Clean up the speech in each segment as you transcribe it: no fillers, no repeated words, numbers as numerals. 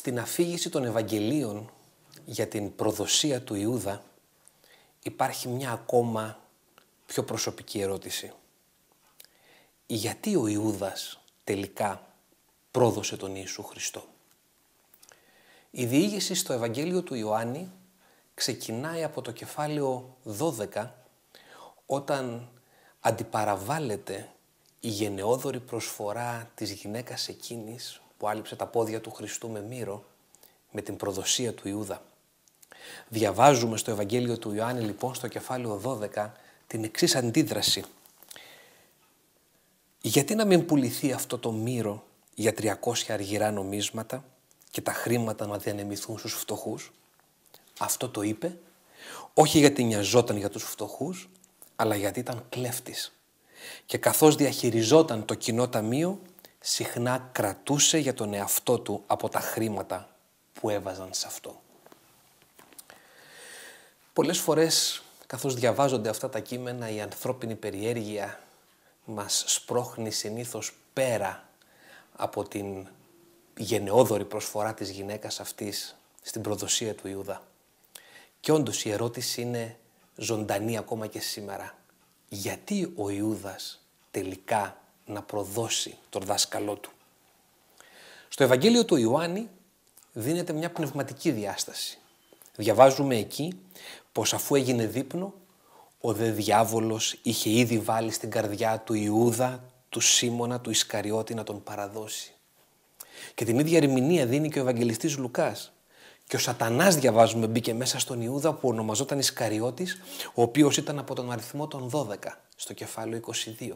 Στην αφήγηση των Ευαγγελίων για την προδοσία του Ιούδα υπάρχει μια ακόμα πιο προσωπική ερώτηση. Γιατί ο Ιούδας τελικά πρόδωσε τον Ιησού Χριστό? Η διήγηση στο Ευαγγέλιο του Ιωάννη ξεκινάει από το κεφάλαιο 12, όταν αντιπαραβάλλεται η γενναιόδωρη προσφορά της γυναίκας εκείνης που άλυψε τα πόδια του Χριστού με μύρο με την προδοσία του Ιούδα. Διαβάζουμε στο Ευαγγέλιο του Ιωάννη λοιπόν στο κεφάλαιο 12 την εξής αντίδραση. Γιατί να μην πουληθεί αυτό το μύρο για 300 αργυρά νομίσματα και τα χρήματα να διανεμηθούν στους φτωχούς? Αυτό το είπε όχι γιατί νοιαζόταν για τους φτωχούς, αλλά γιατί ήταν κλέφτης. Και καθώς διαχειριζόταν το κοινό ταμείο, συχνά κρατούσε για τον εαυτό του από τα χρήματα που έβαζαν σε αυτό. Πολλές φορές, καθώς διαβάζονται αυτά τα κείμενα, η ανθρώπινη περιέργεια μας σπρώχνει συνήθως πέρα από την γενναιόδωρη προσφορά της γυναίκας αυτής στην προδοσία του Ιούδα. Και όντως η ερώτηση είναι ζωντανή ακόμα και σήμερα. Γιατί ο Ιούδας τελικά να προδώσει τον δάσκαλό του? Στο Ευαγγέλιο του Ιωάννη δίνεται μια πνευματική διάσταση. Διαβάζουμε εκεί πως αφού έγινε δείπνο, ο δε διάβολος είχε ήδη βάλει στην καρδιά του Ιούδα, του Σίμωνα, του Ισκαριώτη να τον παραδώσει. Και την ίδια ερμηνεία δίνει και ο Ευαγγελιστής Λουκάς. Και ο Σατανάς, διαβάζουμε, μπήκε μέσα στον Ιούδα που ονομαζόταν Ισκαριώτης, ο οποίος ήταν από τον αριθμό των 12, στο κεφάλαιο 22.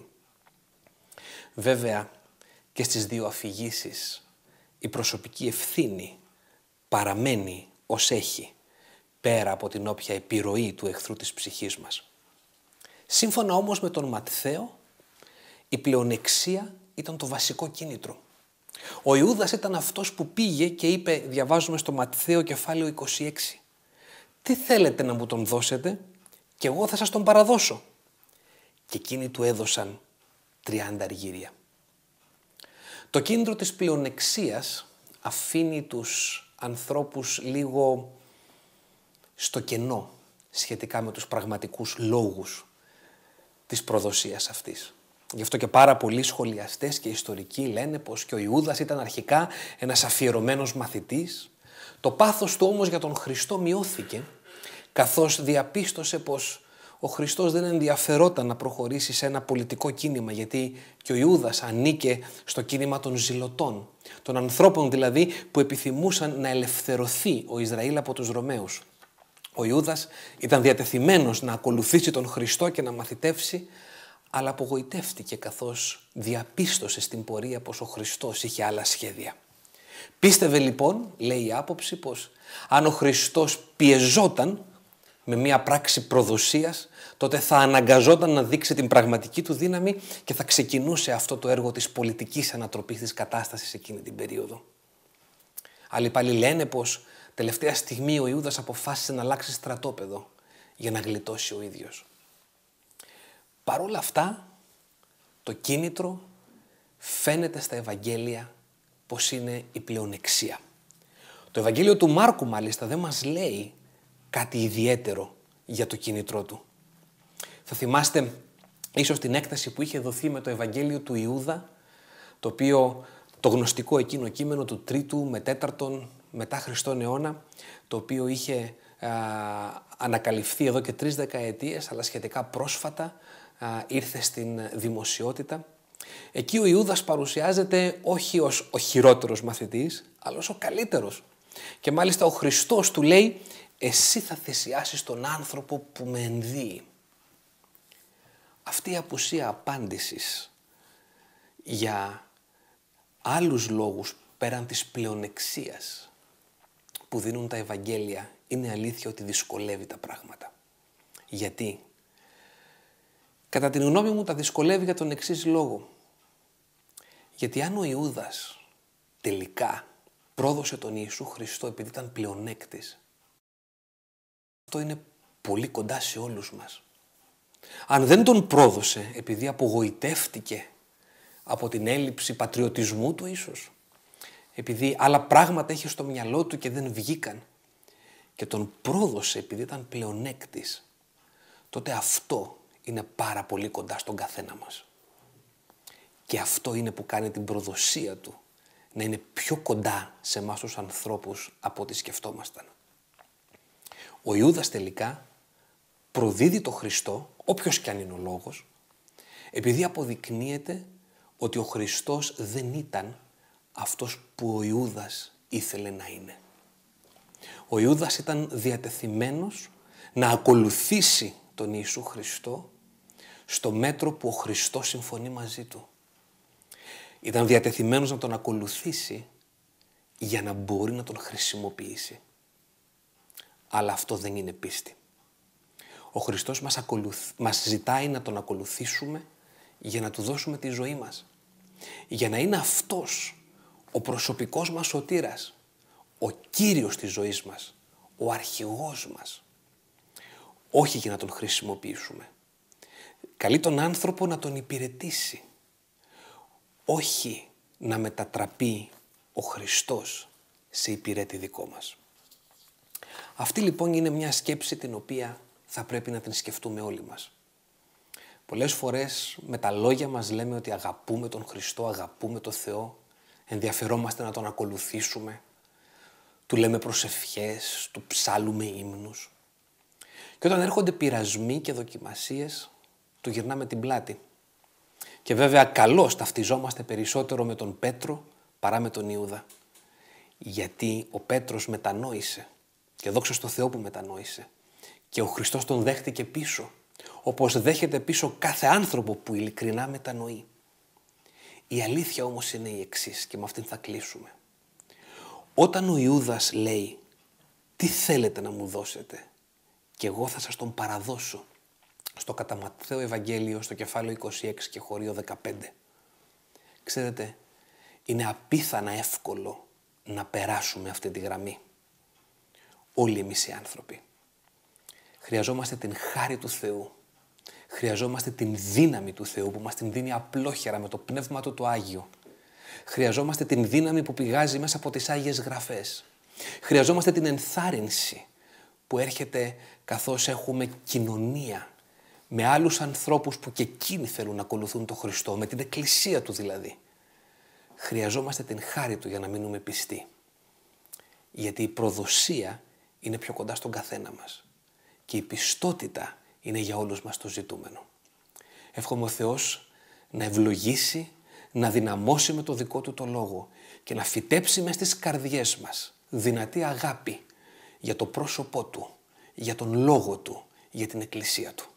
Βέβαια και στις δύο αφηγήσεις η προσωπική ευθύνη παραμένει ως έχει, πέρα από την όποια επιρροή του εχθρού της ψυχής μας. Σύμφωνα όμως με τον Ματθαίο, η πλεονεξία ήταν το βασικό κίνητρο. Ο Ιούδας ήταν αυτός που πήγε και είπε, διαβάζουμε στο Ματθαίο κεφάλαιο 26, «Τι θέλετε να μου τον δώσετε και εγώ θα σας τον παραδώσω». Και εκείνοι του έδωσαν 30 αργύρια. Το κίνητρο της πλεονεξίας αφήνει τους ανθρώπους λίγο στο κενό σχετικά με τους πραγματικούς λόγους της προδοσίας αυτής. Γι' αυτό και πάρα πολλοί σχολιαστές και ιστορικοί λένε πως και ο Ιούδας ήταν αρχικά ένας αφιερωμένος μαθητής. Το πάθος του όμως για τον Χριστό μειώθηκε, καθώς διαπίστωσε πως ο Χριστός δεν ενδιαφερόταν να προχωρήσει σε ένα πολιτικό κίνημα, γιατί και ο Ιούδας ανήκε στο κίνημα των ζηλωτών, των ανθρώπων δηλαδή που επιθυμούσαν να ελευθερωθεί ο Ισραήλ από τους Ρωμαίους. Ο Ιούδας ήταν διατεθειμένος να ακολουθήσει τον Χριστό και να μαθητεύσει, αλλά απογοητεύτηκε καθώς διαπίστωσε στην πορεία πως ο Χριστός είχε άλλα σχέδια. Πίστευε λοιπόν, λέει η άποψη, πως αν ο Χριστός πιεζόταν με μια πράξη προδοσίας, τότε θα αναγκαζόταν να δείξει την πραγματική του δύναμη και θα ξεκινούσε αυτό το έργο της πολιτικής ανατροπής της κατάστασης εκείνη την περίοδο. Άλλοι πάλι λένε πως τελευταία στιγμή ο Ιούδας αποφάσισε να αλλάξει στρατόπεδο για να γλιτώσει ο ίδιος. Παρ' όλα αυτά, το κίνητρο φαίνεται στα Ευαγγέλια πως είναι η πλεονεξία. Το Ευαγγέλιο του Μάρκου μάλιστα δεν μας λέει κάτι ιδιαίτερο για το κίνητρό του. Θα θυμάστε ίσως την έκταση που είχε δοθεί με το Ευαγγέλιο του Ιούδα, το οποίο το γνωστικό εκείνο κείμενο του 3ου με 4ου μετά Χριστόν αιώνα, το οποίο είχε ανακαλυφθεί εδώ και 3 δεκαετίες, αλλά σχετικά πρόσφατα ήρθε στην δημοσιότητα. Εκεί ο Ιούδας παρουσιάζεται όχι ως ο χειρότερος μαθητής, αλλά ως ο καλύτερος. Και μάλιστα ο Χριστός του λέει, «Εσύ θα θυσιάσεις τον άνθρωπο που με ενδύει». Αυτή η απουσία απάντησης για άλλους λόγους πέραν της πλεονεξίας που δίνουν τα Ευαγγέλια, είναι αλήθεια ότι δυσκολεύει τα πράγματα. Γιατί? Κατά την γνώμη μου τα δυσκολεύει για τον εξής λόγο. Γιατί αν ο Ιούδας τελικά πρόδωσε τον Ιησού Χριστό επειδή ήταν πλεονέκτης, αυτό είναι πολύ κοντά σε όλους μας. Αν δεν τον πρόδωσε επειδή απογοητεύτηκε από την έλλειψη πατριωτισμού του ίσως, επειδή άλλα πράγματα είχε στο μυαλό του και δεν βγήκαν και τον πρόδωσε επειδή ήταν πλεονέκτης, τότε αυτό είναι πάρα πολύ κοντά στον καθένα μας. Και αυτό είναι που κάνει την προδοσία του να είναι πιο κοντά σε εμάς τους ανθρώπους από ό,τι σκεφτόμασταν. Ο Ιούδας τελικά προδίδει το Χριστό, όποιος κι αν είναι ο λόγος, επειδή αποδεικνύεται ότι ο Χριστός δεν ήταν αυτός που ο Ιούδας ήθελε να είναι. Ο Ιούδας ήταν διατεθειμένος να ακολουθήσει τον Ιησού Χριστό στο μέτρο που ο Χριστός συμφωνεί μαζί του. Ήταν διατεθειμένος να τον ακολουθήσει για να μπορεί να τον χρησιμοποιήσει. Αλλά αυτό δεν είναι πίστη. Ο Χριστός μας ζητάει να τον ακολουθήσουμε για να του δώσουμε τη ζωή μας. Για να είναι αυτός ο προσωπικός μας σωτήρας, ο Κύριος της ζωής μας, ο αρχηγός μας. Όχι για να τον χρησιμοποιήσουμε. Καλεί τον άνθρωπο να τον υπηρετήσει. Όχι να μετατραπεί ο Χριστός σε υπηρέτη δικό μας. Αυτή λοιπόν είναι μια σκέψη την οποία θα πρέπει να την σκεφτούμε όλοι μας. Πολλές φορές με τα λόγια μας λέμε ότι αγαπούμε τον Χριστό, αγαπούμε τον Θεό, ενδιαφερόμαστε να τον ακολουθήσουμε, του λέμε προσευχές, του ψάλουμε ύμνους. Και όταν έρχονται πειρασμοί και δοκιμασίες, του γυρνάμε την πλάτη. Και βέβαια καλώς ταυτιζόμαστε περισσότερο με τον Πέτρο παρά με τον Ιούδα. Γιατί ο Πέτρος μετανόησε και δόξα στο Θεό που μετανόησε. Και ο Χριστός τον δέχτηκε πίσω, όπως δέχεται πίσω κάθε άνθρωπο που ειλικρινά μετανοεί. Η αλήθεια όμως είναι η εξής και με αυτήν θα κλείσουμε. Όταν ο Ιούδας λέει «Τι θέλετε να μου δώσετε» και εγώ θα σας τον παραδώσω, στο κατά Ματθαίο Ευαγγέλιο, στο κεφάλαιο 26 και χωρίο 15. Ξέρετε, είναι απίθανα εύκολο να περάσουμε αυτή τη γραμμή. Όλοι εμείς οι άνθρωποι. Χρειαζόμαστε την χάρη του Θεού. Χρειαζόμαστε την δύναμη του Θεού που μας την δίνει απλόχερα με το Πνεύμα του το Άγιο. Χρειαζόμαστε την δύναμη που πηγάζει μέσα από τις Άγιες Γραφές. Χρειαζόμαστε την ενθάρρυνση που έρχεται καθώς έχουμε κοινωνία με άλλους ανθρώπους που και εκείνοι θέλουν να ακολουθούν τον Χριστό, με την Εκκλησία του δηλαδή. Χρειαζόμαστε την χάρη του για να μείνουμε πιστοί. Γιατί η προδοσία είναι πιο κοντά στον καθένα μας. Και η πιστότητα είναι για όλους μας το ζητούμενο. Εύχομαι ο Θεός να ευλογήσει, να δυναμώσει με το δικό του το λόγο και να φυτέψει μες στις καρδιές μας δυνατή αγάπη για το πρόσωπό του, για τον λόγο του, για την Εκκλησία του.